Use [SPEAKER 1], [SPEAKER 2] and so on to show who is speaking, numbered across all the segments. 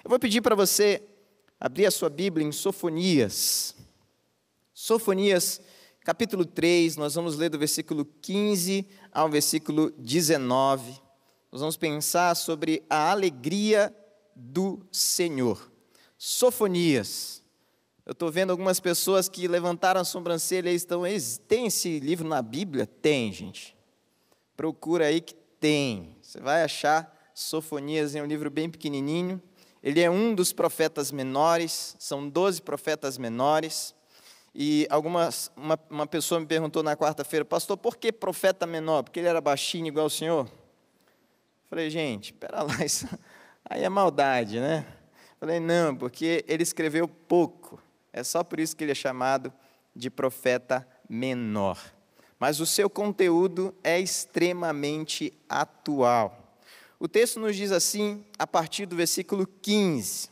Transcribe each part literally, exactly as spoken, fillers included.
[SPEAKER 1] Eu vou pedir para você abrir a sua Bíblia em Sofonias. Sofonias, capítulo três, nós vamos ler do versículo quinze ao versículo dezenove. Nós vamos pensar sobre a alegria do Senhor. Sofonias. Eu estou vendo algumas pessoas que levantaram a sobrancelha e estão... Tem esse livro na Bíblia? Tem, gente. Procura aí que tem. Você vai achar Sofonias, é um livro bem pequenininho. Ele é um dos profetas menores, são doze profetas menores. E algumas, uma, uma pessoa me perguntou na quarta-feira, pastor, por que profeta menor? Porque ele era baixinho igual o senhor? Falei, gente, pera lá, isso aí é maldade, né? Falei, não, porque ele escreveu pouco. É só por isso que ele é chamado de profeta menor. Mas o seu conteúdo é extremamente atual. O texto nos diz assim, a partir do versículo quinze.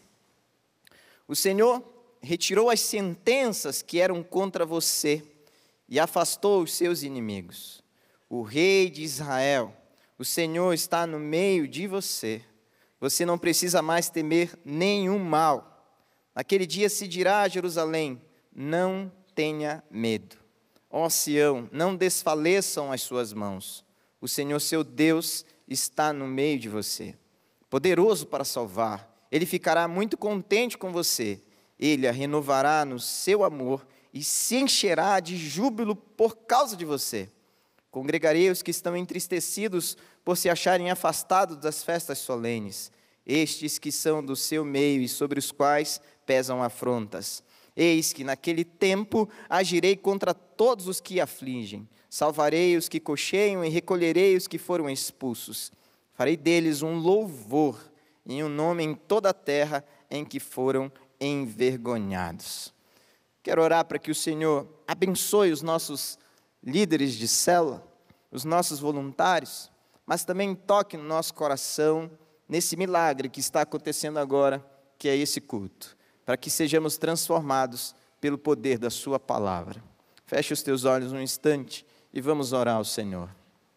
[SPEAKER 1] O Senhor retirou as sentenças que eram contra você e afastou os seus inimigos. O rei de Israel, o Senhor está no meio de você. Você não precisa mais temer nenhum mal. Naquele dia se dirá a Jerusalém, não tenha medo. Ó Sião, não desfaleçam as suas mãos. O Senhor seu Deus está no meio de você, poderoso para salvar. Ele ficará muito contente com você. Ele a renovará no seu amor e se encherá de júbilo por causa de você. Congregarei os que estão entristecidos por se acharem afastados das festas solenes, estes que são do seu meio e sobre os quais pesam afrontas. Eis que naquele tempo agirei contra todos os que afligem. Salvarei os que cocheiam e recolherei os que foram expulsos. Farei deles um louvor e um nome em toda a terra em que foram envergonhados. Quero orar para que o Senhor abençoe os nossos líderes de célula, os nossos voluntários, mas também toque no nosso coração nesse milagre que está acontecendo agora, que é esse culto, para que sejamos transformados pelo poder da sua palavra. Feche os teus olhos um instante e vamos orar ao Senhor.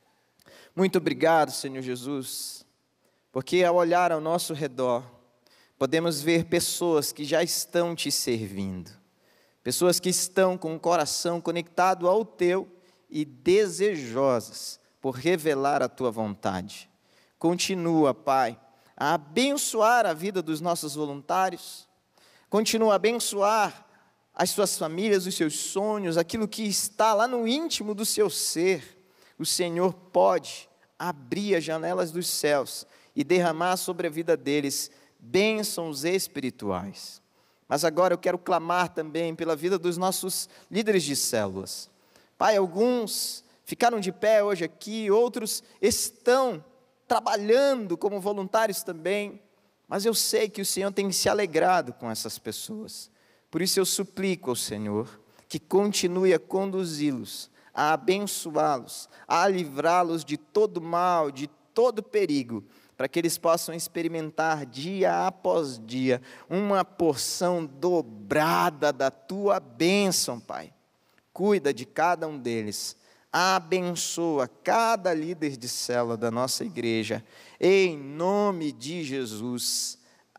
[SPEAKER 1] Muito obrigado, Senhor Jesus, porque ao olhar ao nosso redor, podemos ver pessoas que já estão te servindo, pessoas que estão com o coração conectado ao teu e desejosas por revelar a tua vontade. Continua, Pai, a abençoar a vida dos nossos voluntários, continua a abençoar as suas famílias, os seus sonhos, aquilo que está lá no íntimo do seu ser. O Senhor pode abrir as janelas dos céus e derramar sobre a vida deles bênçãos espirituais. Mas agora eu quero clamar também pela vida dos nossos líderes de células. Pai, alguns ficaram de pé hoje aqui, outros estão trabalhando como voluntários também, mas eu sei que o Senhor tem se alegrado com essas pessoas. Por isso eu suplico ao Senhor que continue a conduzi-los, a abençoá-los, a livrá-los de todo mal, de todo perigo, para que eles possam experimentar dia após dia uma porção dobrada da tua bênção, Pai. Cuida de cada um deles, abençoa cada líder de célula da nossa igreja, em nome de Jesus.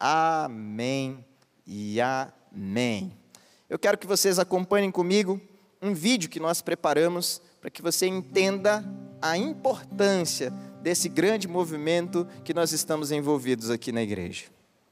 [SPEAKER 1] Amém e amém. Eu quero que vocês acompanhem comigo um vídeo que nós preparamos para que você entenda a importância desse grande movimento que nós estamos envolvidos aqui na igreja.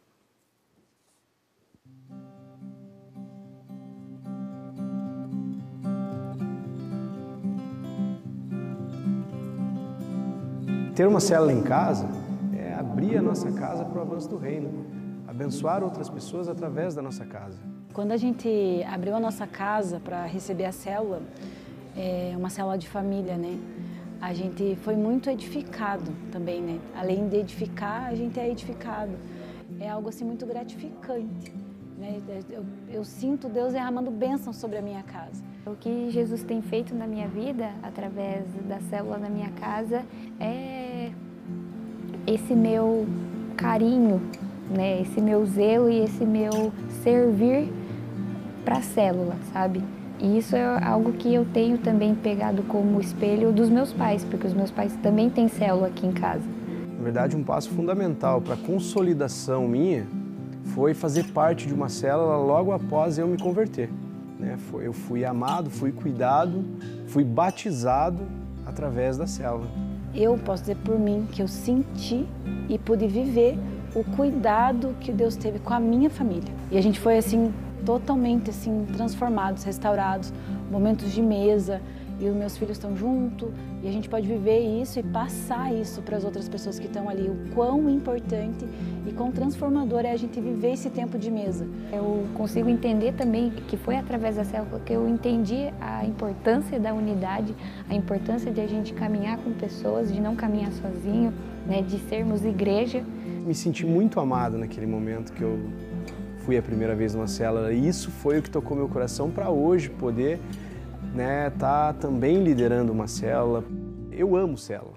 [SPEAKER 2] Ter uma célula em casa é abrir a nossa casa para o avanço do reino, abençoar outras pessoas através da nossa casa.
[SPEAKER 3] Quando a gente abriu a nossa casa para receber a célula, é uma célula de família, né? A gente foi muito edificado também, né? Além de edificar, a gente é edificado. É algo assim muito gratificante, né? Eu, eu sinto Deus derramando bênção sobre a minha casa.
[SPEAKER 4] O que Jesus tem feito na minha vida, através da célula na minha casa, é esse meu carinho, né? Esse meu zelo e esse meu servir para a célula, sabe? E isso é algo que eu tenho também pegado como espelho dos meus pais, porque os meus pais também têm célula aqui em casa.
[SPEAKER 2] Na verdade, um passo fundamental para a consolidação minha foi fazer parte de uma célula logo após eu me converter. Né? Foi, eu fui amado, fui cuidado, fui batizado através da célula.
[SPEAKER 3] Eu posso dizer por mim que eu senti e pude viver o cuidado que Deus teve com a minha família. E a gente foi assim, totalmente assim, transformados, restaurados, momentos de mesa, e os meus filhos estão junto, e a gente pode viver isso e passar isso para as outras pessoas que estão ali, o quão importante e quão transformador é a gente viver esse tempo de mesa.
[SPEAKER 4] Eu consigo entender também que foi através da célula que eu entendi a importância da unidade, a importância de a gente caminhar com pessoas, de não caminhar sozinho, né, de sermos igreja.
[SPEAKER 2] Me senti muito amado naquele momento que eu fui a primeira vez numa célula, e isso foi o que tocou meu coração para hoje poder né, tá também liderando uma célula. Eu amo célula.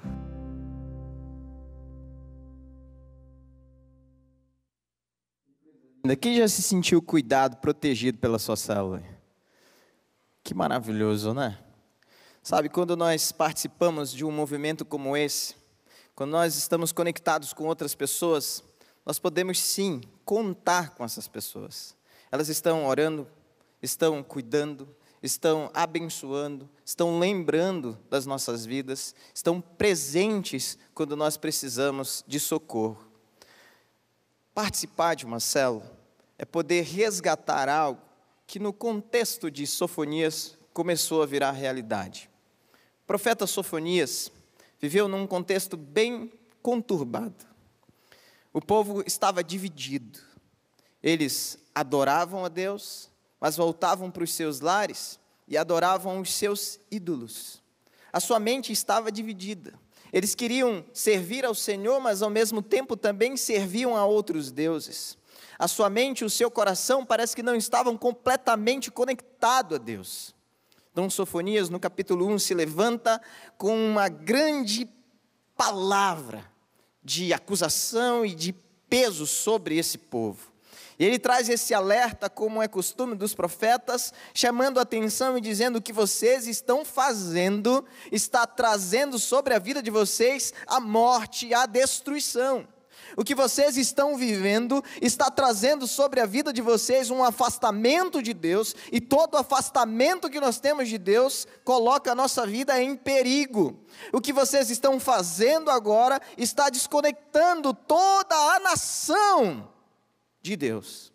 [SPEAKER 1] Quem já se sentiu cuidado, protegido pela sua célula? Que maravilhoso, né? Sabe, quando nós participamos de um movimento como esse, quando nós estamos conectados com outras pessoas, nós podemos sim contar com essas pessoas. Elas estão orando, estão cuidando, estão abençoando, estão lembrando das nossas vidas, estão presentes quando nós precisamos de socorro. Participar de uma célula é poder resgatar algo que no contexto de Sofonias começou a virar realidade. O profeta Sofonias viveu num contexto bem conturbado. O povo estava dividido. Eles adoravam a Deus, mas voltavam para os seus lares e adoravam os seus ídolos. A sua mente estava dividida. Eles queriam servir ao Senhor, mas ao mesmo tempo também serviam a outros deuses. A sua mente e o seu coração parece que não estavam completamente conectados a Deus. Então Sofonias, no capítulo um, se levanta com uma grande palavra de acusação e de peso sobre esse povo. E ele traz esse alerta, como é costume dos profetas, chamando a atenção e dizendo: o que vocês estão fazendo está trazendo sobre a vida de vocês a morte e a destruição. O que vocês estão vivendo está trazendo sobre a vida de vocês um afastamento de Deus, e todo afastamento que nós temos de Deus coloca a nossa vida em perigo. O que vocês estão fazendo agora está desconectando toda a nação de Deus.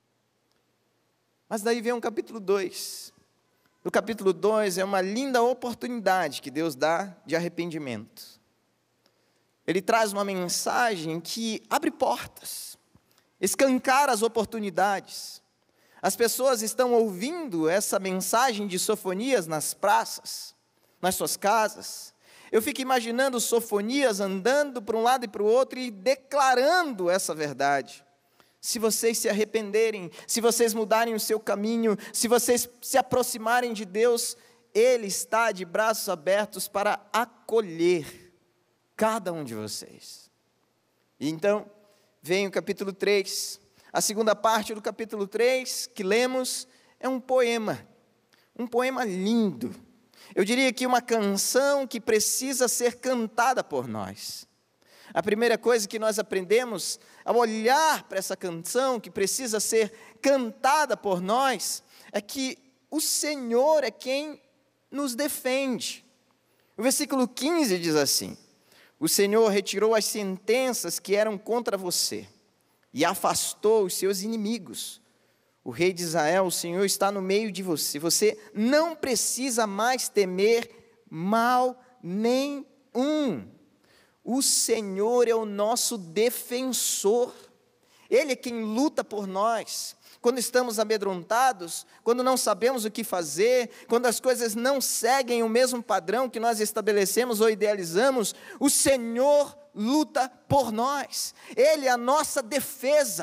[SPEAKER 1] Mas daí vem um capítulo dois. No capítulo dois é uma linda oportunidade que Deus dá de arrependimento. Ele traz uma mensagem que abre portas, escancara as oportunidades. As pessoas estão ouvindo essa mensagem de Sofonias nas praças, nas suas casas. Eu fico imaginando Sofonias andando para um lado e para o outro e declarando essa verdade. Se vocês se arrependerem, se vocês mudarem o seu caminho, se vocês se aproximarem de Deus, Ele está de braços abertos para acolher cada um de vocês. E então, vem o capítulo três. A segunda parte do capítulo três, que lemos, é um poema. Um poema lindo. Eu diria que uma canção que precisa ser cantada por nós. A primeira coisa que nós aprendemos ao olhar para essa canção, que precisa ser cantada por nós, é que o Senhor é quem nos defende. O versículo quinze diz assim: o Senhor retirou as sentenças que eram contra você e afastou os seus inimigos. O rei de Israel, o Senhor está no meio de você. Você não precisa mais temer mal nenhum. O Senhor é o nosso defensor. Ele é quem luta por nós. Quando estamos amedrontados, quando não sabemos o que fazer, quando as coisas não seguem o mesmo padrão que nós estabelecemos ou idealizamos, o Senhor luta por nós. Ele é a nossa defesa.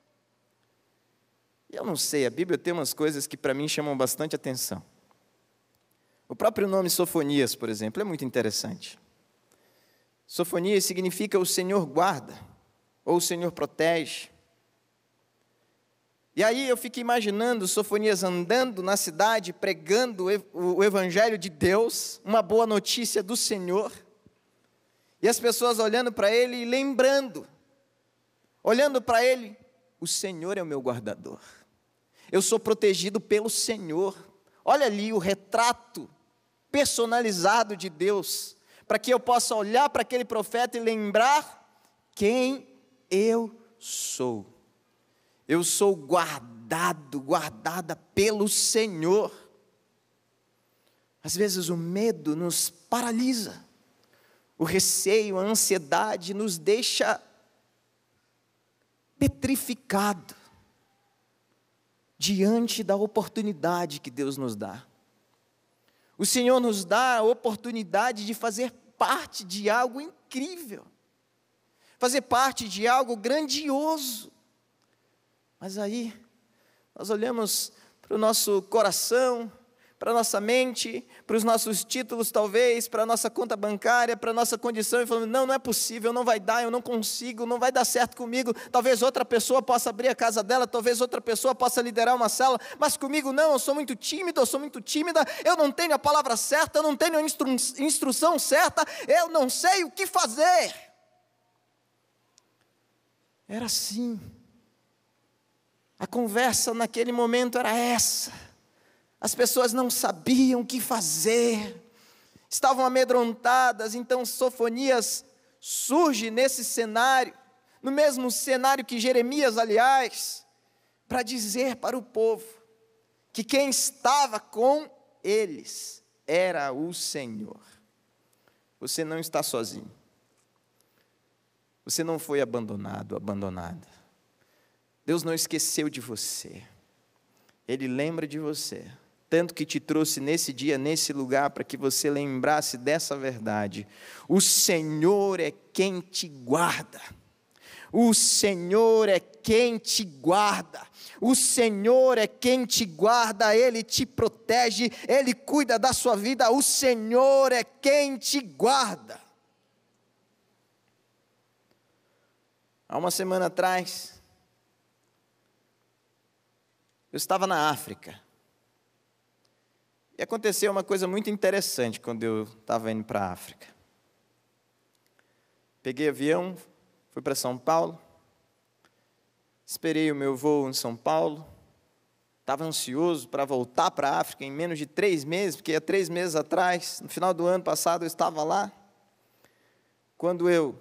[SPEAKER 1] Eu não sei, a Bíblia tem umas coisas que para mim chamam bastante atenção. O próprio nome Sofonias, por exemplo, é muito interessante. Sofonias significa o Senhor guarda, ou o Senhor protege. E aí eu fico imaginando Sofonias andando na cidade, pregando o Evangelho de Deus, uma boa notícia do Senhor, e as pessoas olhando para ele e lembrando, olhando para ele o Senhor é o meu guardador. Eu sou protegido pelo Senhor. Olha ali o retrato personalizado de Deus, para que eu possa olhar para aquele profeta e lembrar quem eu sou. Eu sou guardado, guardada pelo Senhor. Às vezes o medo nos paralisa, o receio, a ansiedade nos deixa petrificado diante da oportunidade que Deus nos dá. O Senhor nos dá a oportunidade de fazer parte de algo incrível, fazer parte de algo grandioso. Mas aí, nós olhamos para o nosso coração, para a nossa mente, para os nossos títulos talvez, para a nossa conta bancária, para a nossa condição, e falamos, não, não é possível, não vai dar, eu não consigo, não vai dar certo comigo, talvez outra pessoa possa abrir a casa dela, talvez outra pessoa possa liderar uma célula, mas comigo não, eu sou muito tímido, eu sou muito tímida, eu não tenho a palavra certa, eu não tenho a instru- instrução certa, eu não sei o que fazer. Era assim, a conversa naquele momento era essa. As pessoas não sabiam o que fazer, estavam amedrontadas. Então Sofonias surge nesse cenário, no mesmo cenário que Jeremias, aliás, para dizer para o povo que quem estava com eles era o Senhor. Você não está sozinho, você não foi abandonado, abandonada. Deus não esqueceu de você, Ele lembra de você. Tanto que te trouxe nesse dia, nesse lugar, para que você lembrasse dessa verdade. O Senhor é quem te guarda. O Senhor é quem te guarda. O Senhor é quem te guarda, Ele te protege, Ele cuida da sua vida. O Senhor é quem te guarda. Há uma semana atrás, eu estava na África. E aconteceu uma coisa muito interessante quando eu estava indo para a África. Peguei avião, fui para São Paulo, esperei o meu voo em São Paulo, estava ansioso para voltar para a África em menos de três meses, porque há três meses atrás, no final do ano passado, eu estava lá. Quando eu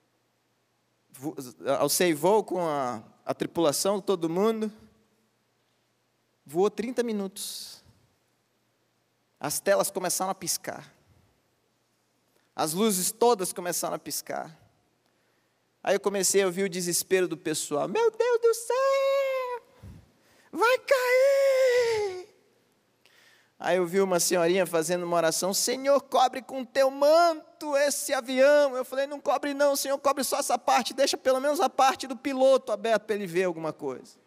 [SPEAKER 1] alcei voo com a, a tripulação, todo mundo, voou trinta minutos. As telas começaram a piscar. As luzes todas começaram a piscar. Aí eu comecei a ouvir o desespero do pessoal. Meu Deus do céu! Vai cair! Aí eu vi uma senhorinha fazendo uma oração. Senhor, cobre com teu manto esse avião. Eu falei, não cobre não, Senhor, cobre só essa parte. Deixa pelo menos a parte do piloto aberta para ele ver alguma coisa.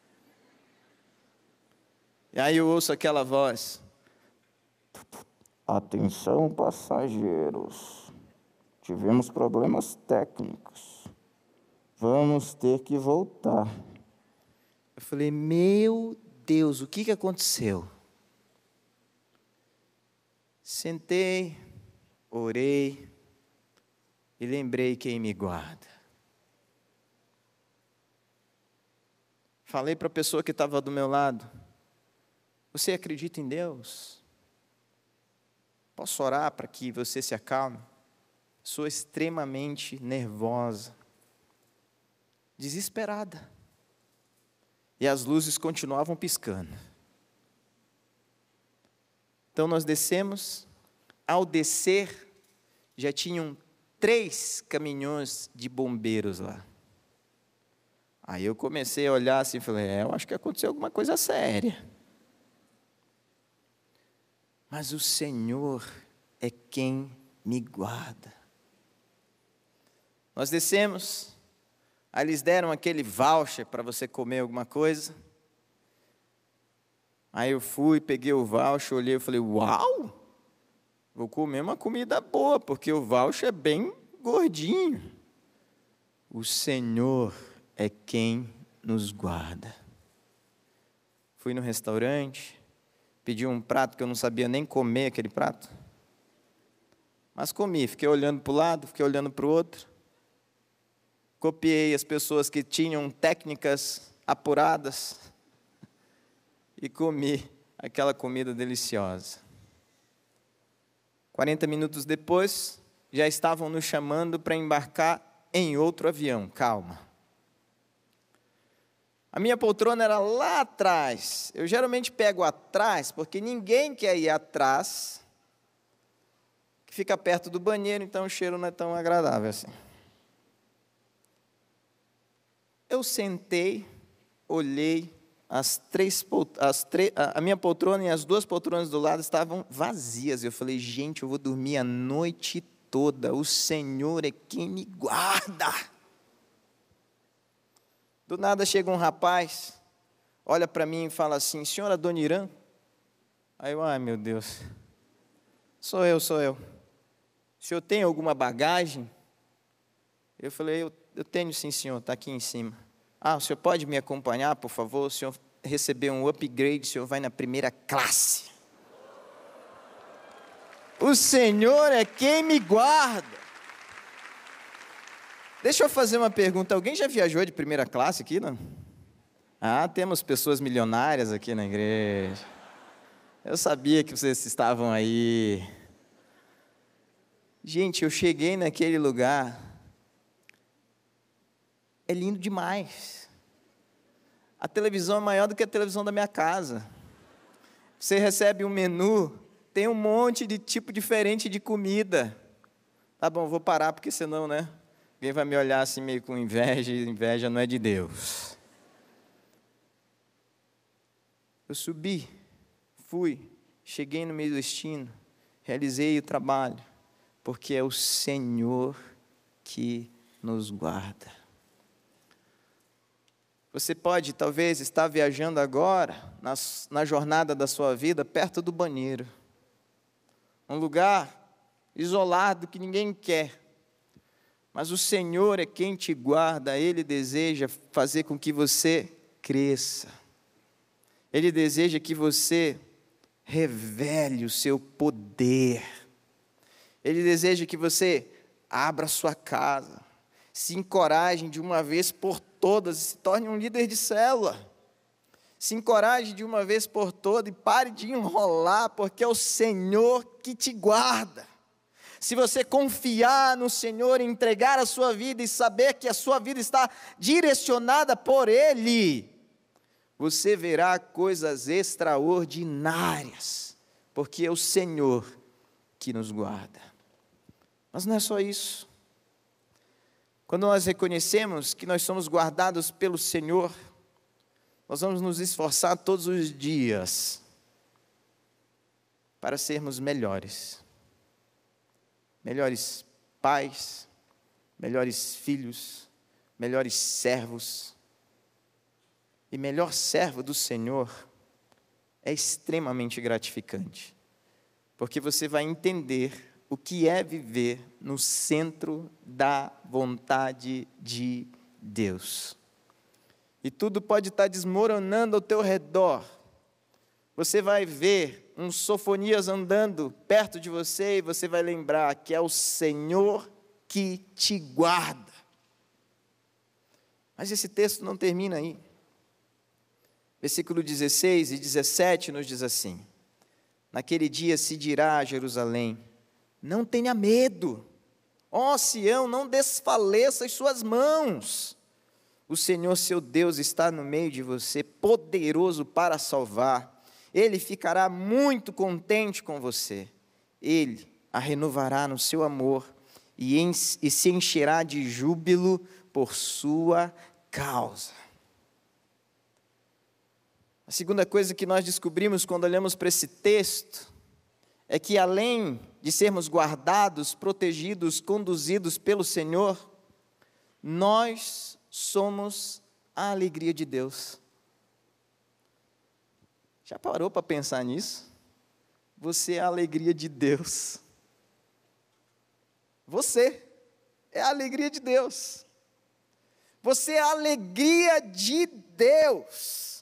[SPEAKER 1] E aí eu ouço aquela voz. Atenção, passageiros, tivemos problemas técnicos, vamos ter que voltar. Eu falei, meu Deus, o que, que aconteceu? Sentei, orei e lembrei quem me guarda. Falei para a pessoa que estava do meu lado, você acredita em Deus? Posso orar para que você se acalme? Sou extremamente nervosa, desesperada. E as luzes continuavam piscando. Então nós descemos. Ao descer, já tinham três caminhões de bombeiros lá. Aí eu comecei a olhar assim e falei, é, eu acho que aconteceu alguma coisa séria. Mas o Senhor é quem me guarda. Nós descemos, aí eles deram aquele voucher para você comer alguma coisa. Aí eu fui, peguei o voucher, olhei e falei, uau, vou comer uma comida boa, porque o voucher é bem gordinho. O Senhor é quem nos guarda. Fui no restaurante, pedi um prato que eu não sabia nem comer aquele prato. Mas comi, fiquei olhando para o lado, fiquei olhando para o outro. copiei as pessoas que tinham técnicas apuradas e comi aquela comida deliciosa. quarenta minutos depois, já estavam nos chamando para embarcar em outro avião. Calma. A minha poltrona era lá atrás. Eu geralmente pego atrás, porque ninguém quer ir atrás, que fica perto do banheiro, então o cheiro não é tão agradável assim. Eu sentei, olhei, as três, as três, a minha poltrona e as duas poltronas do lado estavam vazias. Eu falei, gente, eu vou dormir a noite toda, o Senhor é quem me guarda. Do nada chega um rapaz, olha para mim e fala assim, senhora Dona Irã? Aí eu, ai meu Deus, sou eu, sou eu. O senhor tem alguma bagagem? Eu falei, eu, eu tenho sim, senhor, está aqui em cima. Ah, o senhor pode me acompanhar, por favor? O senhor recebeu um upgrade, o senhor vai na primeira classe. O Senhor é quem me guarda. Deixa eu fazer uma pergunta. Alguém já viajou de primeira classe aqui, não? Ah, temos pessoas milionárias aqui na igreja. Eu sabia que vocês estavam aí. Gente, eu cheguei naquele lugar. É lindo demais. A televisão é maior do que a televisão da minha casa. Você recebe um menu, tem um monte de tipo diferente de comida. Tá bom, vou parar, porque senão, né? Alguém vai me olhar assim meio com inveja, e inveja não é de Deus. Eu subi, fui, cheguei no meu destino, realizei o trabalho, porque é o Senhor que nos guarda. Você pode, talvez, estar viajando agora, na, na jornada da sua vida, perto do banheiro. Um lugar isolado que ninguém quer. Mas o Senhor é quem te guarda, Ele deseja fazer com que você cresça. Ele deseja que você revele o seu poder. Ele deseja que você abra a sua casa, se encoraje de uma vez por todas e se torne um líder de célula. Se encoraje de uma vez por todas e pare de enrolar, porque é o Senhor que te guarda. Se você confiar no Senhor, entregar a sua vida e saber que a sua vida está direcionada por Ele, você verá coisas extraordinárias, porque é o Senhor que nos guarda. Mas não é só isso. Quando nós reconhecemos que nós somos guardados pelo Senhor, nós vamos nos esforçar todos os dias para sermos melhores. Melhores pais, melhores filhos, melhores servos. E melhor servo do Senhor é extremamente gratificante, porque você vai entender o que é viver no centro da vontade de Deus. E tudo pode estar desmoronando ao teu redor. Você vai ver um Sofonias andando perto de você e você vai lembrar que é o Senhor que te guarda. Mas esse texto não termina aí. Versículo dezesseis e dezessete nos diz assim: naquele dia se dirá a Jerusalém, não tenha medo, ó Sião, não desfaleça as suas mãos. O Senhor seu Deus está no meio de você, poderoso para salvar. Ele ficará muito contente com você. Ele a renovará no seu amor e, em, e se encherá de júbilo por sua causa. A segunda coisa que nós descobrimos quando olhamos para esse texto é que, além de sermos guardados, protegidos, conduzidos pelo Senhor, nós somos a alegria de Deus. Já parou para pensar nisso? Você é a alegria de Deus. Você é a alegria de Deus. Você é a alegria de Deus.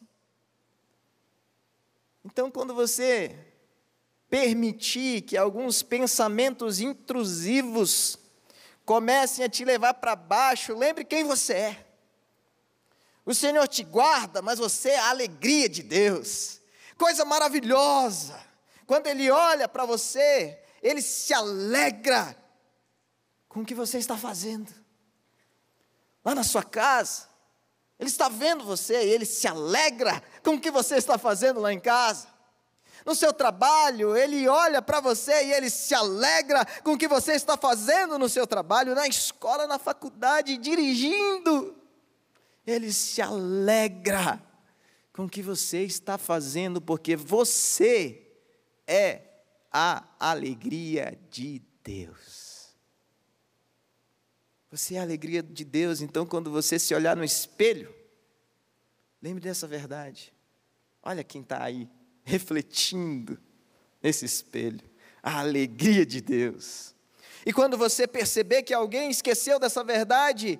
[SPEAKER 1] Então, quando você permitir que alguns pensamentos intrusivos comecem a te levar para baixo, lembre quem você é. O Senhor te guarda, mas você é a alegria de Deus. Coisa maravilhosa. Quando Ele olha para você, Ele se alegra com o que você está fazendo. Lá na sua casa, Ele está vendo você e Ele se alegra com o que você está fazendo lá em casa. No seu trabalho, Ele olha para você e Ele se alegra com o que você está fazendo no seu trabalho, na escola, na faculdade, dirigindo. Ele se alegra com o que você está fazendo, porque você é a alegria de Deus. Você é a alegria de Deus, então quando você se olhar no espelho, lembre dessa verdade. Olha quem está aí, refletindo nesse espelho, a alegria de Deus. E quando você perceber que alguém esqueceu dessa verdade,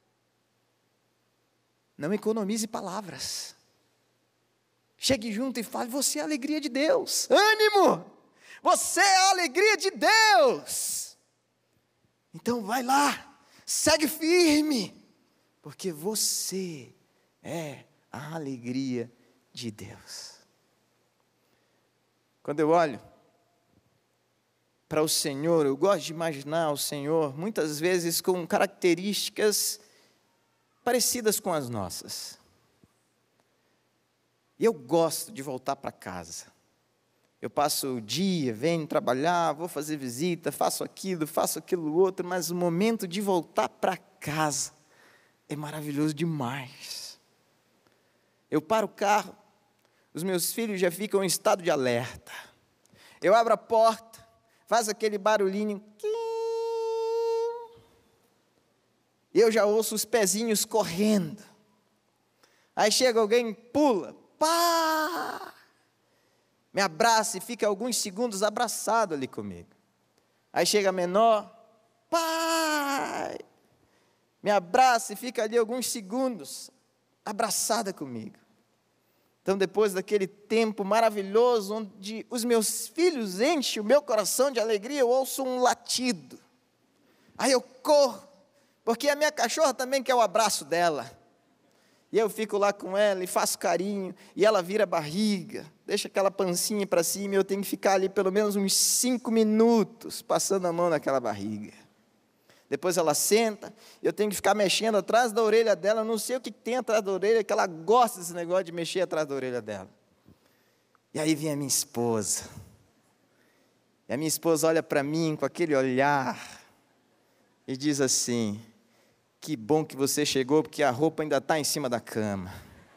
[SPEAKER 1] não economize palavras. Chegue junto e fale, você é a alegria de Deus. Ânimo! Você é a alegria de Deus. Então vai lá, segue firme, porque você é a alegria de Deus. Quando eu olho para o Senhor, eu gosto de imaginar o Senhor, muitas vezes com características parecidas com as nossas. E eu gosto de voltar para casa. Eu passo o dia, venho trabalhar, vou fazer visita, faço aquilo, faço aquilo outro, mas o momento de voltar para casa é maravilhoso demais. Eu paro o carro, os meus filhos já ficam em estado de alerta. Eu abro a porta, faz aquele barulhinho, eu já ouço os pezinhos correndo. Aí chega alguém, pula, pá, me abraça e fica alguns segundos abraçado ali comigo. Aí chega a menor, pai, me abraça e fica ali alguns segundos abraçada comigo. Então, depois daquele tempo maravilhoso, onde os meus filhos enchem o meu coração de alegria, eu ouço um latido. Aí eu corro, porque a minha cachorra também quer o abraço dela. E eu fico lá com ela e faço carinho, e ela vira a barriga, deixa aquela pancinha para cima, e eu tenho que ficar ali pelo menos uns cinco minutos, passando a mão naquela barriga. Depois ela senta, eu tenho que ficar mexendo atrás da orelha dela, não sei o que tem atrás da orelha, que ela gosta desse negócio de mexer atrás da orelha dela. E aí vem a minha esposa, e a minha esposa olha para mim com aquele olhar, e diz assim, que bom que você chegou, porque a roupa ainda está em cima da cama.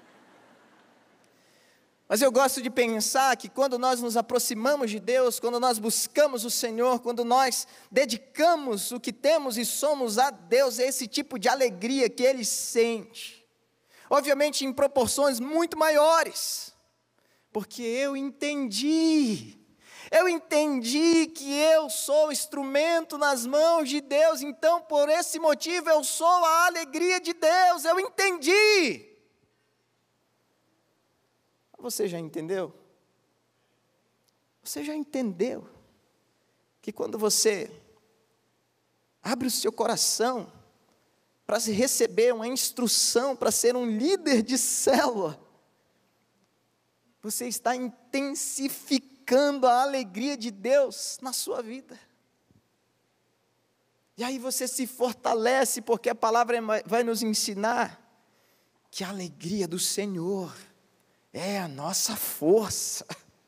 [SPEAKER 1] Mas eu gosto de pensar que quando nós nos aproximamos de Deus, quando nós buscamos o Senhor, quando nós dedicamos o que temos e somos a Deus, é esse tipo de alegria que Ele sente. Obviamente em proporções muito maiores, porque eu entendi, eu entendi que eu sou instrumento nas mãos de Deus, então por esse motivo eu sou a alegria de Deus, eu entendi. Você já entendeu? Você já entendeu que quando você abre o seu coração para receber uma instrução, para ser um líder de célula, você está intensificando a alegria de Deus na sua vida. E aí você se fortalece, porque a palavra vai nos ensinar que a alegria do Senhor é a nossa força.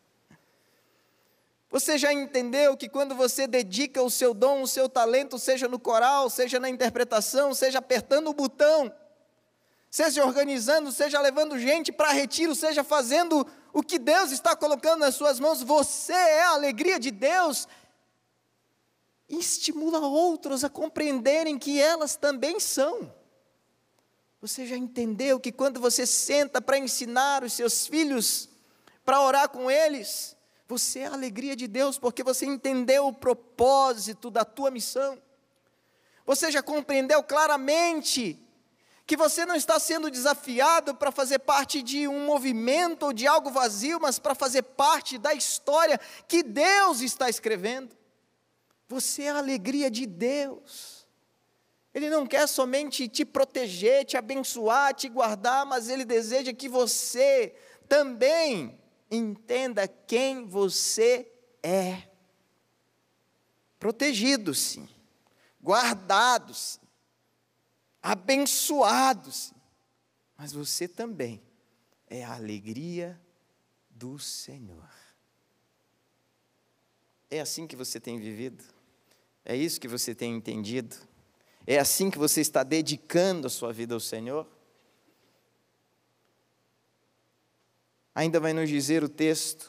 [SPEAKER 1] Você já entendeu que quando você dedica o seu dom, o seu talento, seja no coral, seja na interpretação, seja apertando o botão, seja organizando, seja levando gente para retiro, seja fazendo o que Deus está colocando nas suas mãos, você é a alegria de Deus, e estimula outros a compreenderem que elas também são. Você já entendeu que quando você senta para ensinar os seus filhos, para orar com eles, você é a alegria de Deus, porque você entendeu o propósito da tua missão. Você já compreendeu claramente que você não está sendo desafiado para fazer parte de um movimento ou de algo vazio, mas para fazer parte da história que Deus está escrevendo. Você é a alegria de Deus. Ele não quer somente te proteger, te abençoar, te guardar, mas Ele deseja que você também entenda quem você é. Protegido, sim. Guardado, sim. Abençoado, sim. Mas você também é a alegria do Senhor. É assim que você tem vivido? É isso que você tem entendido? É assim que você está dedicando a sua vida ao Senhor? Ainda vai nos dizer o texto: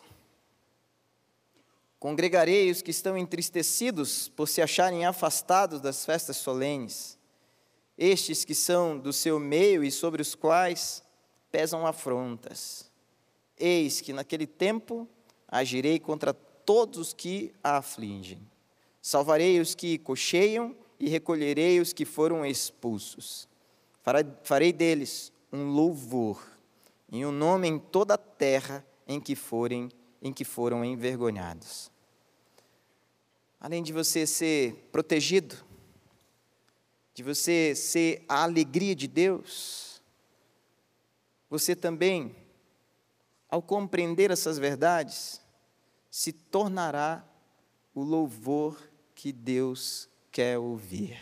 [SPEAKER 1] congregarei os que estão entristecidos por se acharem afastados das festas solenes, estes que são do seu meio e sobre os quais pesam afrontas. Eis que naquele tempo agirei contra todos os que a afligem. Salvarei os que cocheiam e recolherei os que foram expulsos. Farei deles um louvor e um nome em toda a terra em que forem, em que foram envergonhados. Além de você ser protegido, de você ser a alegria de Deus, você também, ao compreender essas verdades, se tornará o louvor que Deus quer ouvir.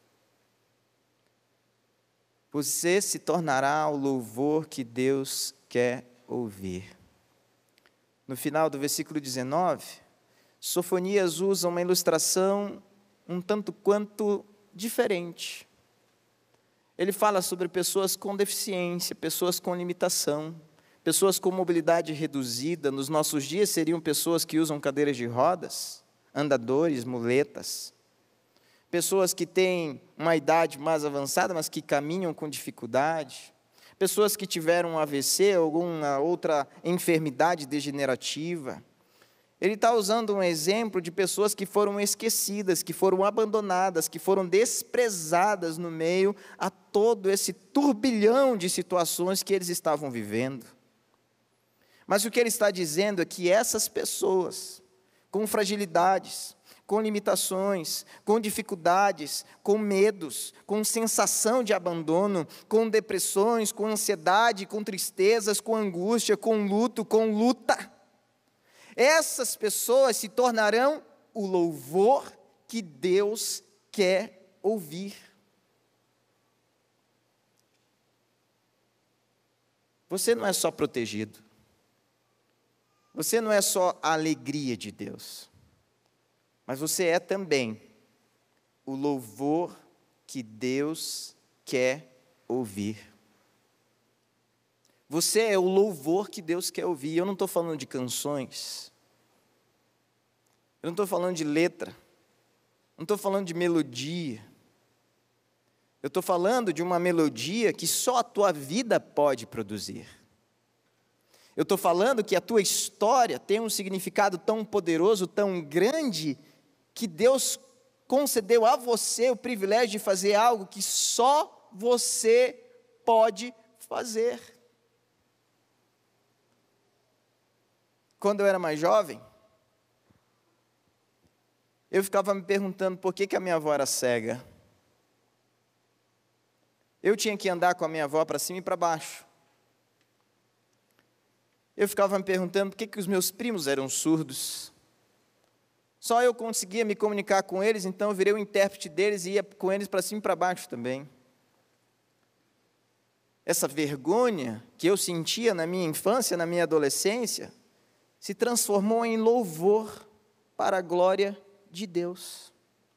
[SPEAKER 1] Você se tornará o louvor que Deus quer ouvir. No final do versículo dezenove, Sofonias usa uma ilustração um tanto quanto diferente. Ele fala sobre pessoas com deficiência, pessoas com limitação, pessoas com mobilidade reduzida. Nos nossos dias seriam pessoas que usam cadeiras de rodas, andadores, muletas. Pessoas que têm uma idade mais avançada, mas que caminham com dificuldade. Pessoas que tiveram um A V C, alguma outra enfermidade degenerativa. Ele está usando um exemplo de pessoas que foram esquecidas, que foram abandonadas, que foram desprezadas no meio a todo esse turbilhão de situações que eles estavam vivendo. Mas o que ele está dizendo é que essas pessoas, com fragilidades, com limitações, com dificuldades, com medos, com sensação de abandono, com depressões, com ansiedade, com tristezas, com angústia, com luto, com luta, essas pessoas se tornarão o louvor que Deus quer ouvir. Você não é só protegido. Você não é só a alegria de Deus. Mas você é também o louvor que Deus quer ouvir. Você é o louvor que Deus quer ouvir. Eu não estou falando de canções. Eu não estou falando de letra. Não estou falando de melodia. Eu estou falando de uma melodia que só a tua vida pode produzir. Eu estou falando que a tua história tem um significado tão poderoso, tão grande, que Deus concedeu a você o privilégio de fazer algo que só você pode fazer. Quando eu era mais jovem, eu ficava me perguntando por que que a minha avó era cega. Eu tinha que andar com a minha avó para cima e para baixo. Eu ficava me perguntando por que que os meus primos eram surdos. Só eu conseguia me comunicar com eles, então eu virei o intérprete deles e ia com eles para cima e para baixo também. Essa vergonha que eu sentia na minha infância, na minha adolescência, se transformou em louvor para a glória de Deus.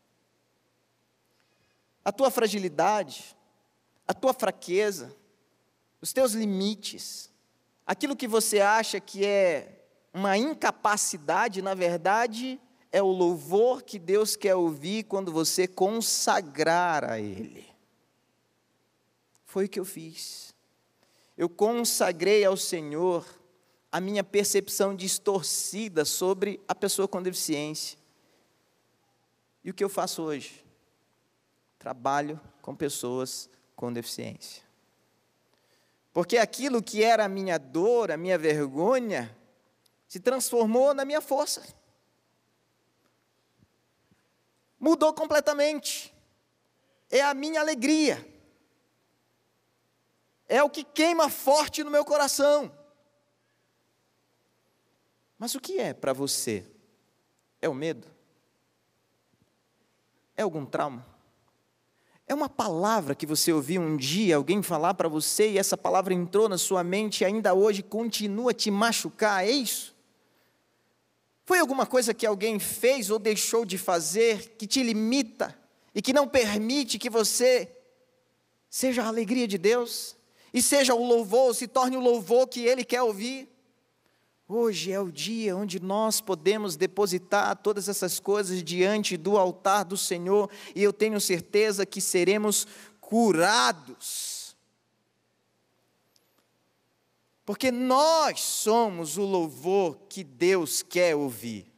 [SPEAKER 1] A tua fragilidade, a tua fraqueza, os teus limites, aquilo que você acha que é uma incapacidade, na verdade, é o louvor que Deus quer ouvir quando você consagrar a Ele. Foi o que eu fiz. Eu consagrei ao Senhor a minha percepção distorcida sobre a pessoa com deficiência. E o que eu faço hoje? Trabalho com pessoas com deficiência. Porque aquilo que era a minha dor, a minha vergonha, se transformou na minha força. Mudou completamente. é a minha alegria, é o que queima forte no meu coração. Mas o que é para você? É o medo? É algum trauma? É uma palavra que você ouviu um dia alguém falar para você e essa palavra entrou na sua mente e ainda hoje continua a te machucar, é isso? Foi alguma coisa que alguém fez ou deixou de fazer que te limita e que não permite que você seja a alegria de Deus e seja o louvor, se torne o louvor que Ele quer ouvir? Hoje é o dia onde nós podemos depositar todas essas coisas diante do altar do Senhor, e eu tenho certeza que seremos curados. Porque nós somos o louvor que Deus quer ouvir.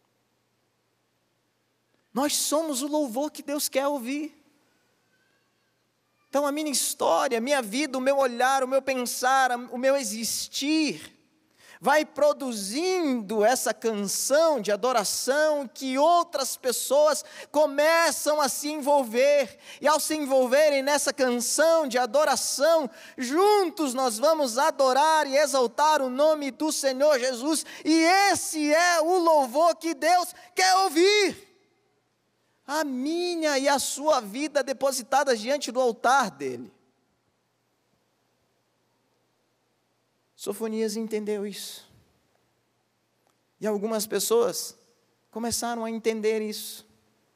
[SPEAKER 1] Nós somos o louvor que Deus quer ouvir. Então a minha história, a minha vida, o meu olhar, o meu pensar, o meu existir, vai produzindo essa canção de adoração que outras pessoas começam a se envolver. E ao se envolverem nessa canção de adoração, juntos nós vamos adorar e exaltar o nome do Senhor Jesus. E esse é o louvor que Deus quer ouvir. A minha e a sua vida depositadas diante do altar dele. Sofonias entendeu isso. E algumas pessoas começaram a entender isso.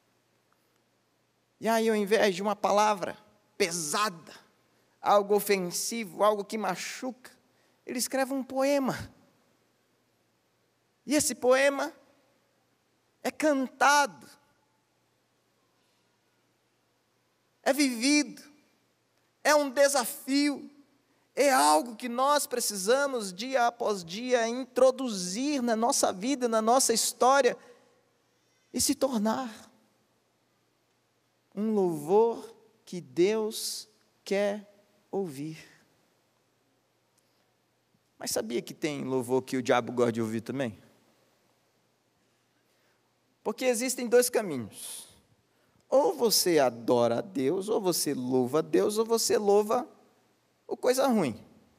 [SPEAKER 1] E aí, ao invés de uma palavra pesada, algo ofensivo, algo que machuca, ele escreve um poema. E esse poema é cantado, é vivido, é um desafio. É algo que nós precisamos, dia após dia, introduzir na nossa vida, na nossa história, e se tornar um louvor que Deus quer ouvir. Mas sabia que tem louvor que o diabo gosta de ouvir também? Porque existem dois caminhos. Ou você adora a Deus, ou você louva a Deus, ou você louva ou coisa ruim.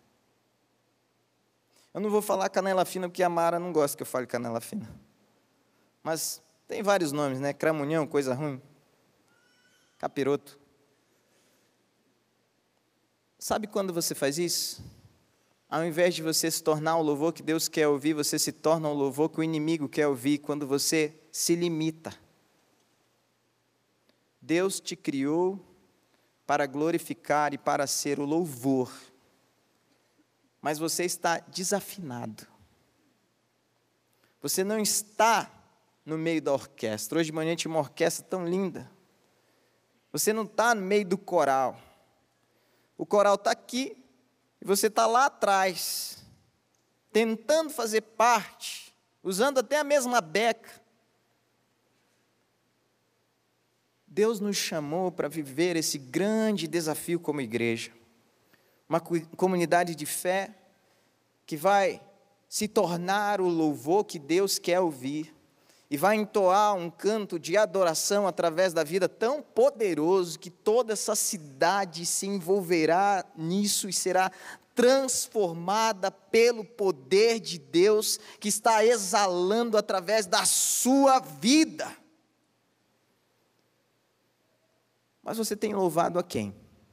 [SPEAKER 1] Eu não vou falar canela fina, porque a Mara não gosta que eu fale canela fina. Mas tem vários nomes, né? Cramunhão, coisa ruim. Capiroto. Sabe quando você faz isso? Ao invés de você se tornar o louvor que Deus quer ouvir, você se torna o louvor que o inimigo quer ouvir, quando você se limita. Deus te criou para glorificar e para ser o louvor. Mas você está desafinado. Você não está no meio da orquestra. Hoje de manhã tinha uma orquestra tão linda. Você não está no meio do coral. O coral está aqui e você está lá atrás, tentando fazer parte, usando até a mesma beca. Deus nos chamou para viver esse grande desafio como igreja. Uma comunidade de fé que vai se tornar o louvor que Deus quer ouvir e vai entoar um canto de adoração através da vida tão poderoso que toda essa cidade se envolverá nisso e será transformada pelo poder de Deus que está exalando através da sua vida. Mas você tem louvado a quem?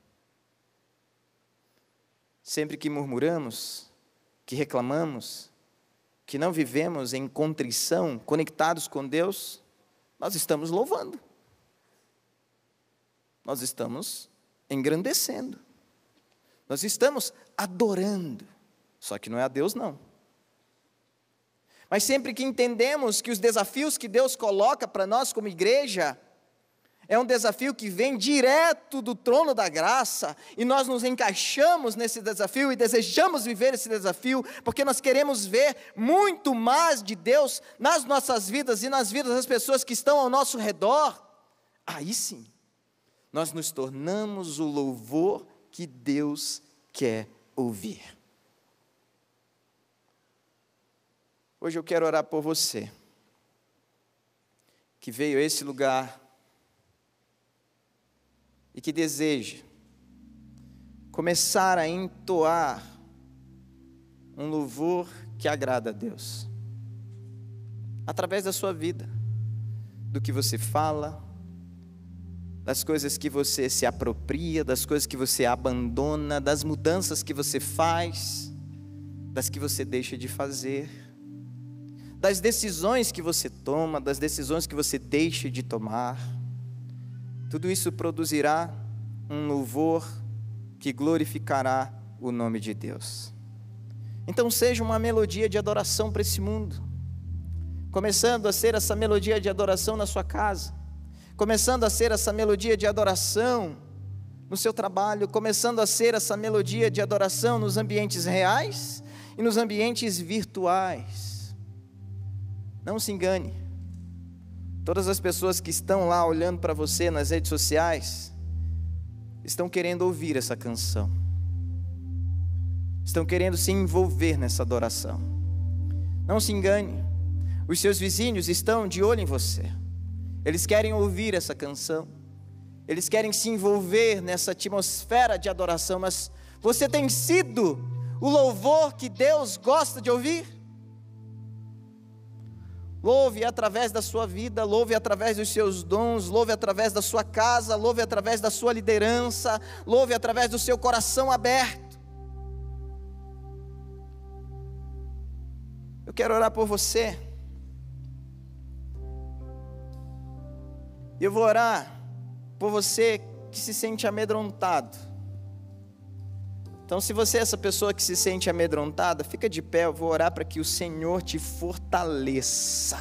[SPEAKER 1] Sempre que murmuramos, que reclamamos, que não vivemos em contrição, conectados com Deus, nós estamos louvando. Nós estamos engrandecendo. Nós estamos adorando. Só que não é a Deus, não. Mas sempre que entendemos que os desafios que Deus coloca para nós como igreja é um desafio que vem direto do trono da graça, e nós nos encaixamos nesse desafio e desejamos viver esse desafio, porque nós queremos ver muito mais de Deus nas nossas vidas e nas vidas das pessoas que estão ao nosso redor. Aí sim, nós nos tornamos o louvor que Deus quer ouvir. Hoje eu quero orar por você, que veio a esse lugar e que deseja começar a entoar um louvor que agrada a Deus, através da sua vida, do que você fala, das coisas que você se apropria, das coisas que você abandona, das mudanças que você faz, das que você deixa de fazer, das decisões que você toma, das decisões que você deixa de tomar. Tudo isso produzirá um louvor que glorificará o nome de Deus. Então seja uma melodia de adoração para esse mundo, começando a ser essa melodia de adoração na sua casa, começando a ser essa melodia de adoração no seu trabalho, começando a ser essa melodia de adoração nos ambientes reais e nos ambientes virtuais. Não se engane, todas as pessoas que estão lá olhando para você nas redes sociais, estão querendo ouvir essa canção, estão querendo se envolver nessa adoração. Não se engane, os seus vizinhos estão de olho em você, eles querem ouvir essa canção, eles querem se envolver nessa atmosfera de adoração, mas você tem sido o louvor que Deus gosta de ouvir? Louve através da sua vida, louve através dos seus dons, louve através da sua casa, louve através da sua liderança, louve através do seu coração aberto. Eu quero orar por você. Eu vou orar por você que se sente amedrontado. Então, se você é essa pessoa que se sente amedrontada, fica de pé, eu vou orar para que o Senhor te fortaleça.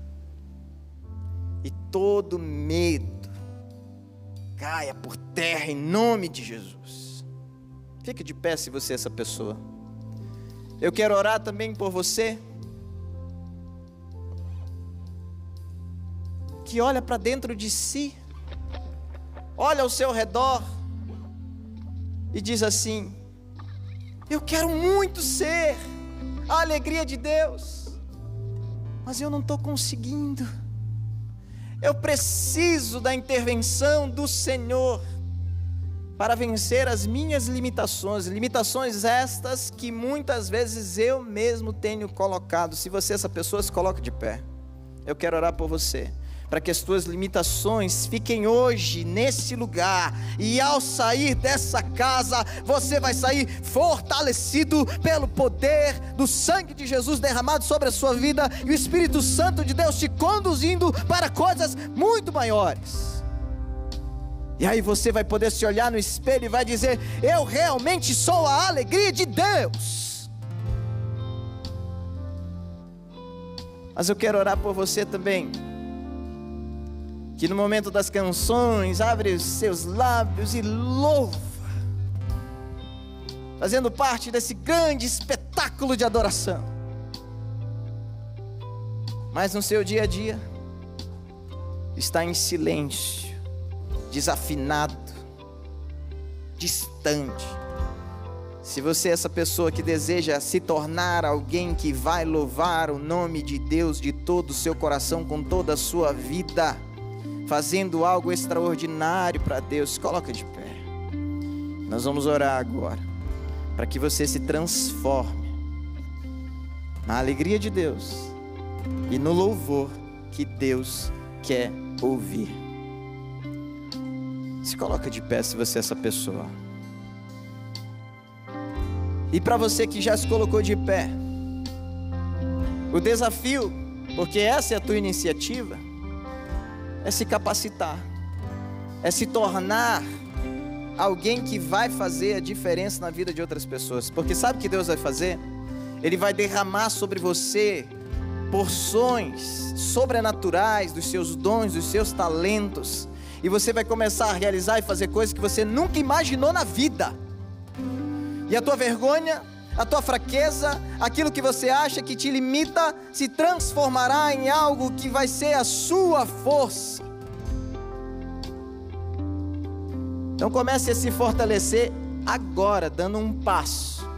[SPEAKER 1] E todo medo caia por terra em nome de Jesus. Fique de pé se você é essa pessoa. Eu quero orar também por você que olha para dentro de si, olha ao seu redor e diz assim: eu quero muito ser a alegria de Deus, mas eu não estou conseguindo. Eu preciso da intervenção do Senhor para vencer as minhas limitações, limitações estas que muitas vezes eu mesmo tenho colocado. Se você é essa pessoa, se coloque de pé. Eu quero orar por você, para que as tuas limitações fiquem hoje nesse lugar, e ao sair dessa casa, você vai sair fortalecido pelo poder do sangue de Jesus derramado sobre a sua vida, e o Espírito Santo de Deus te conduzindo para coisas muito maiores. E aí você vai poder se olhar no espelho e vai dizer: eu realmente sou a alegria de Deus. Mas eu quero orar por você também, que no momento das canções, abre os seus lábios e louva, fazendo parte desse grande espetáculo de adoração. Mas no seu dia a dia, está em silêncio, desafinado, distante. Se você é essa pessoa que deseja se tornar alguém que vai louvar o nome de Deus de todo o seu coração, com toda a sua vida, fazendo algo extraordinário para Deus, coloca de pé. Nós vamos orar agora, para que você se transforme na alegria de Deus e no louvor que Deus quer ouvir. Se coloca de pé se você é essa pessoa. E para você que já se colocou de pé, o desafio, porque essa é a tua iniciativa, é se capacitar, é se tornar alguém que vai fazer a diferença na vida de outras pessoas. Porque sabe o que Deus vai fazer? Ele vai derramar sobre você porções sobrenaturais dos seus dons, dos seus talentos, e você vai começar a realizar e fazer coisas que você nunca imaginou na vida. E a tua vergonha, a tua fraqueza, aquilo que você acha que te limita, se transformará em algo que vai ser a sua força. Então comece a se fortalecer agora, dando um passo.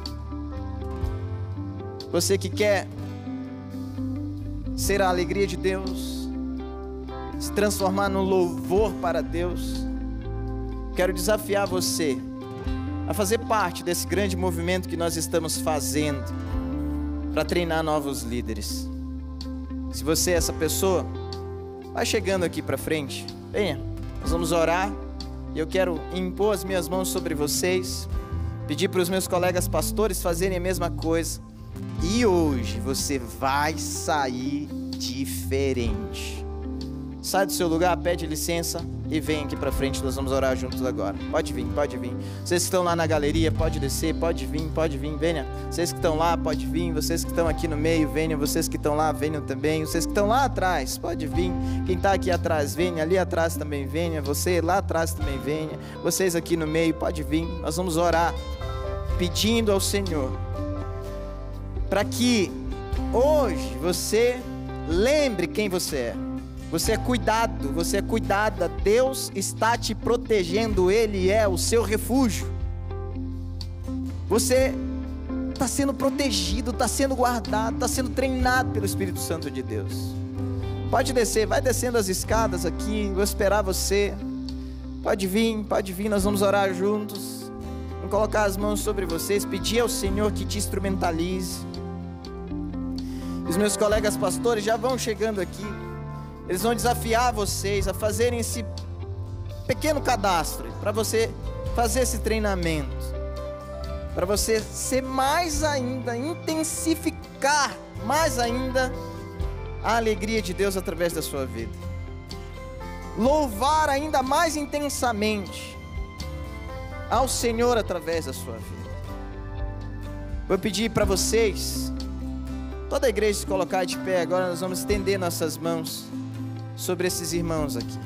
[SPEAKER 1] Você que quer ser a alegria de Deus, se transformar no louvor para Deus, quero desafiar você a fazer parte desse grande movimento que nós estamos fazendo para treinar novos líderes. Se você é essa pessoa, vai chegando aqui para frente, venha, nós vamos orar. E eu quero impor as minhas mãos sobre vocês, pedir para os meus colegas pastores fazerem a mesma coisa. E hoje você vai sair diferente. Sai do seu lugar, pede licença e vem aqui para frente, nós vamos orar juntos agora. Pode vir, pode vir. Vocês que estão lá na galeria, pode descer, pode vir, pode vir, venha. Vocês que estão lá, pode vir. Vocês que estão aqui no meio, venham. Vocês que estão lá, venham também. Vocês que estão lá atrás, pode vir. Quem está aqui atrás, venha. Ali atrás também venha. Você lá atrás também venha. Vocês aqui no meio, pode vir. Nós vamos orar, pedindo ao Senhor para que hoje você lembre quem você é. Você é cuidado, você é cuidada. Deus está te protegendo, Ele é o seu refúgio. Você está sendo protegido, está sendo guardado, está sendo treinado pelo Espírito Santo de Deus. Pode descer, vai descendo as escadas aqui, vou esperar você. Pode vir, pode vir, nós vamos orar juntos. Vamos colocar as mãos sobre vocês, pedir ao Senhor que te instrumentalize. Os meus colegas pastores já vão chegando aqui. Eles vão desafiar vocês a fazerem esse pequeno cadastro, para você fazer esse treinamento, para você ser mais ainda, intensificar mais ainda a alegria de Deus através da sua vida. Louvar ainda mais intensamente ao Senhor através da sua vida. Vou pedir para vocês, toda a igreja se colocar de pé. Agora nós vamos estender nossas mãos sobre esses irmãos aqui.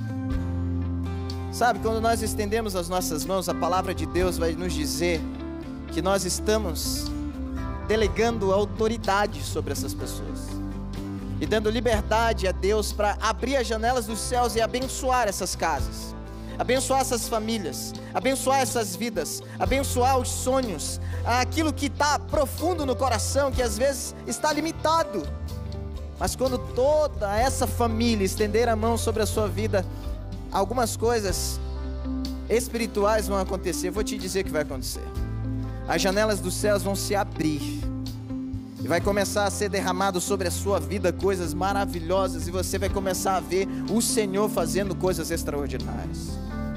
[SPEAKER 1] Sabe, quando nós estendemos as nossas mãos, a palavra de Deus vai nos dizer que nós estamos delegando autoridade sobre essas pessoas e dando liberdade a Deus para abrir as janelas dos céus e abençoar essas casas, abençoar essas famílias, abençoar essas vidas, abençoar os sonhos, aquilo que está profundo no coração, que às vezes está limitado. Mas quando toda essa família estender a mão sobre a sua vida, algumas coisas espirituais vão acontecer. Eu vou te dizer o que vai acontecer. As janelas dos céus vão se abrir e vai começar a ser derramado sobre a sua vida coisas maravilhosas, e você vai começar a ver o Senhor fazendo coisas extraordinárias.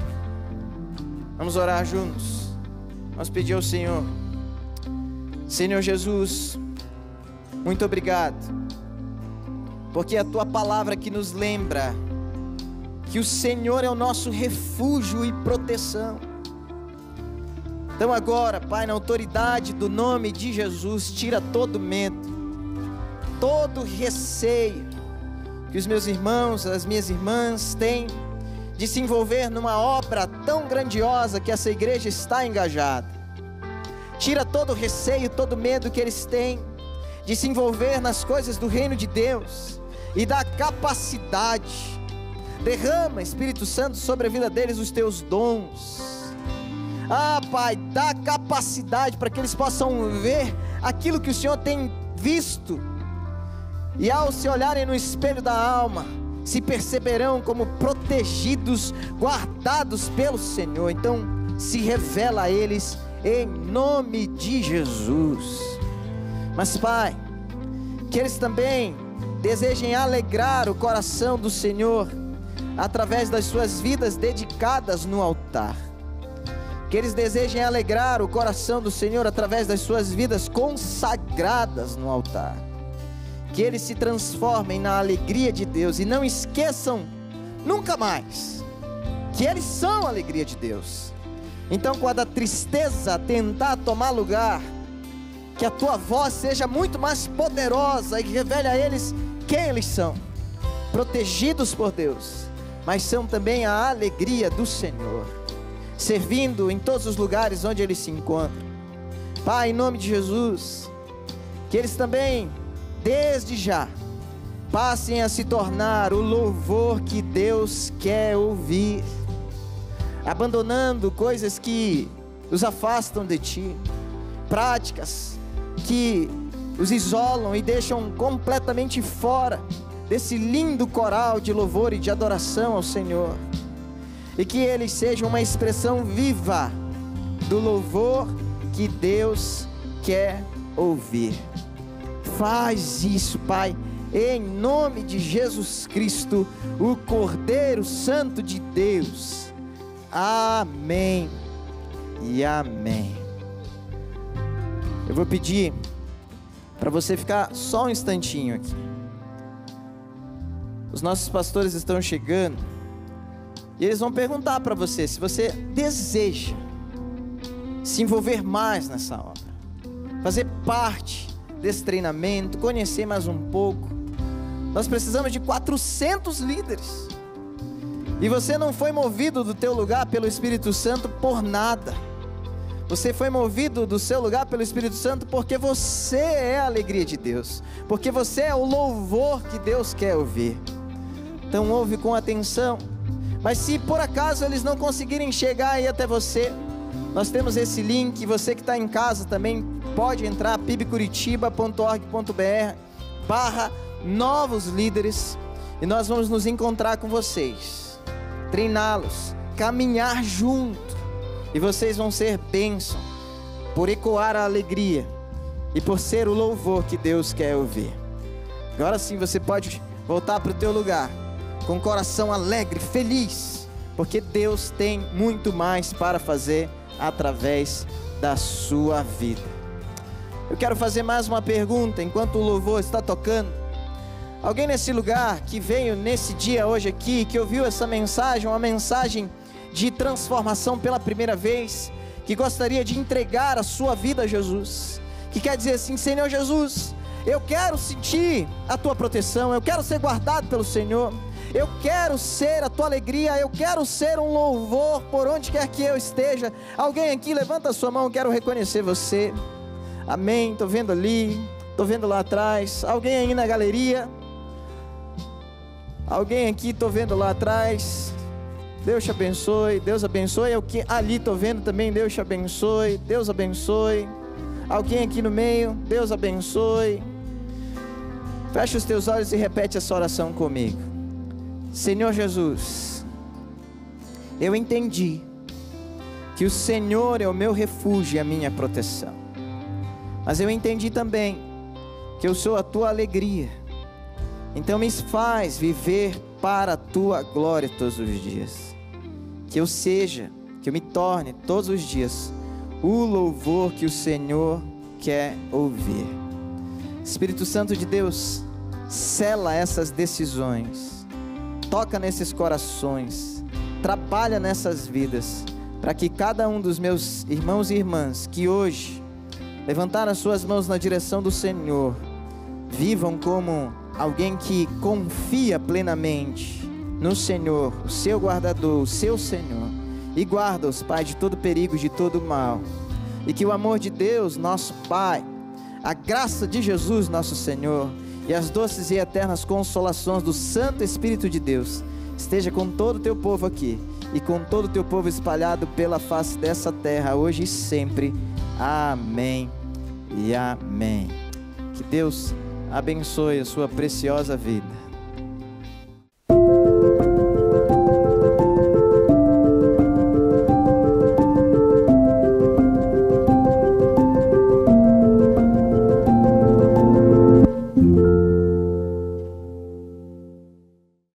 [SPEAKER 1] Vamos orar juntos. Vamos pedir ao Senhor. Senhor Jesus, muito obrigado, porque é a Tua palavra que nos lembra que o Senhor é o nosso refúgio e proteção. Então agora, Pai, na autoridade do nome de Jesus, tira todo medo, todo receio que os meus irmãos, as minhas irmãs têm de se envolver numa obra tão grandiosa que essa igreja está engajada. Tira todo receio, todo medo que eles têm de se envolver nas coisas do reino de Deus, e dá capacidade. Derrama, Espírito Santo, sobre a vida deles os Teus dons. Ah, Pai, dá capacidade para que eles possam ver aquilo que o Senhor tem visto, e ao se olharem no espelho da alma, se perceberão como protegidos, guardados pelo Senhor. Então se revela a eles em nome de Jesus. Mas, Pai, que eles também desejem alegrar o coração do Senhor através das suas vidas dedicadas no altar. Que eles desejem alegrar o coração do Senhor através das suas vidas consagradas no altar. Que eles se transformem na alegria de Deus e não esqueçam nunca mais que eles são a alegria de Deus. Então, quando a tristeza tentar tomar lugar, que a Tua voz seja muito mais poderosa e revele a eles quem eles são, protegidos por Deus, mas são também a alegria do Senhor, servindo em todos os lugares onde eles se encontram. Pai, em nome de Jesus, que eles também, desde já, passem a se tornar o louvor que Deus quer ouvir, abandonando coisas que os afastam de Ti, práticas que os isolam e deixam completamente fora desse lindo coral de louvor e de adoração ao Senhor. e que eles sejam uma expressão viva do louvor que Deus quer ouvir. Faz isso, Pai, em nome de Jesus Cristo, o Cordeiro Santo de Deus. Amém e amém. Eu vou pedir para você ficar só um instantinho aqui. Os nossos pastores estão chegando e eles vão perguntar para você se você deseja se envolver mais nessa obra, fazer parte desse treinamento, conhecer mais um pouco. Nós precisamos de quatrocentos líderes, e você não foi movido do teu lugar pelo Espírito Santo por nada. Você foi movido do seu lugar pelo Espírito Santo porque você é a alegria de Deus, porque você é o louvor que Deus quer ouvir. Então ouve com atenção. Mas se por acaso eles não conseguirem chegar aí até você, nós temos esse link. Você que está em casa também pode entrar, pibcuritiba ponto org ponto br barra novos líderes, e nós vamos nos encontrar com vocês, treiná-los, caminhar junto, e vocês vão ser bênção por ecoar a alegria e por ser o louvor que Deus quer ouvir. Agora sim você pode voltar para o teu lugar com o coração alegre, feliz, porque Deus tem muito mais para fazer através da sua vida. Eu quero fazer mais uma pergunta enquanto o louvor está tocando. Alguém nesse lugar que veio nesse dia hoje aqui, que ouviu essa mensagem, uma mensagem de transformação pela primeira vez, que gostaria de entregar a sua vida a Jesus, que quer dizer assim: Senhor Jesus, eu quero sentir a tua proteção, eu quero ser guardado pelo Senhor, eu quero ser a tua alegria, eu quero ser um louvor por onde quer que eu esteja. Alguém aqui, levanta a sua mão, quero reconhecer você. Amém, estou vendo ali, estou vendo lá atrás. Alguém aí na galeria? Alguém aqui, estou vendo lá atrás. Deus te abençoe, Deus abençoe. Eu que ali estou vendo também, Deus te abençoe, Deus abençoe. Alguém aqui no meio, Deus abençoe. Fecha os teus olhos e repete essa oração comigo. Senhor Jesus, eu entendi que o Senhor é o meu refúgio e a minha proteção, mas eu entendi também que eu sou a tua alegria. Então me faz viver para a tua glória todos os dias. Que eu seja, que eu me torne todos os dias o louvor que o Senhor quer ouvir. Espírito Santo de Deus, sela essas decisões, toca nesses corações, trabalha nessas vidas, para que cada um dos meus irmãos e irmãs que hoje levantaram as suas mãos na direção do Senhor, vivam como alguém que confia plenamente no Senhor, o seu guardador, o seu Senhor, e guarda-os, Pai, de todo perigo, de todo mal, e que o amor de Deus, nosso Pai, a graça de Jesus, nosso Senhor, e as doces e eternas consolações do Santo Espírito de Deus esteja com todo o teu povo aqui e com todo o teu povo espalhado pela face dessa terra, hoje e sempre. Amém e amém. Que Deus abençoe a sua preciosa vida.